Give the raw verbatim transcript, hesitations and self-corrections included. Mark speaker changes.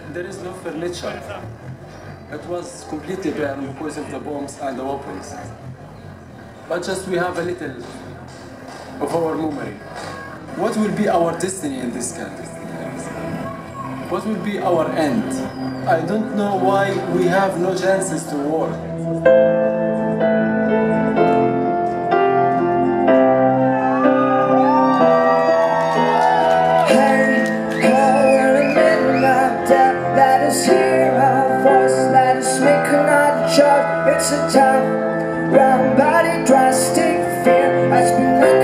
Speaker 1: there is no furniture. It was completely bare because of the bombs and the weapons. But just we have a little of our memory. What will be our destiny in this country? What will be our end? I don't know why we have no chances to work.
Speaker 2: It's a time, round body, drastic fear has been